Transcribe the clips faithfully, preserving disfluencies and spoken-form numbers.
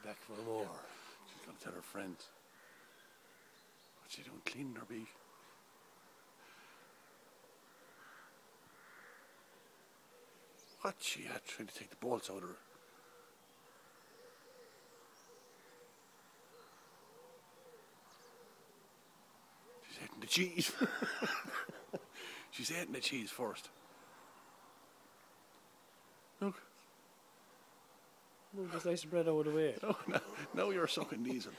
back for more. She's going to tell her friends. What's she doing, cleaning her beak? What's she at, trying to take the bolts out of her? She's eating the cheese. She's eating the cheese first. Look. Move the slice of bread out of the way. Oh, now, now you're sucking diesel.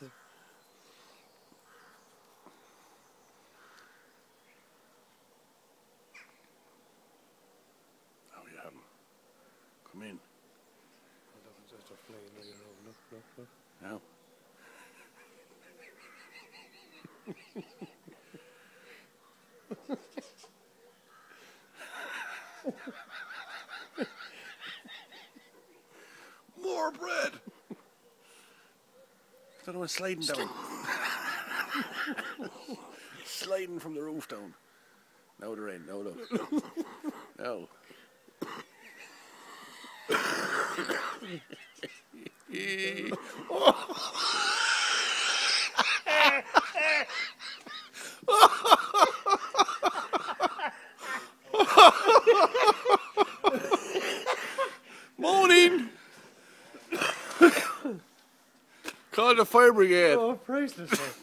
Now you have him. Come in. Look, look, look. Now. More bread. That one sliding down. Sliding from the roof down. Now they're in. Now look. Now. Morning. Call the fire brigade. Oh, priceless.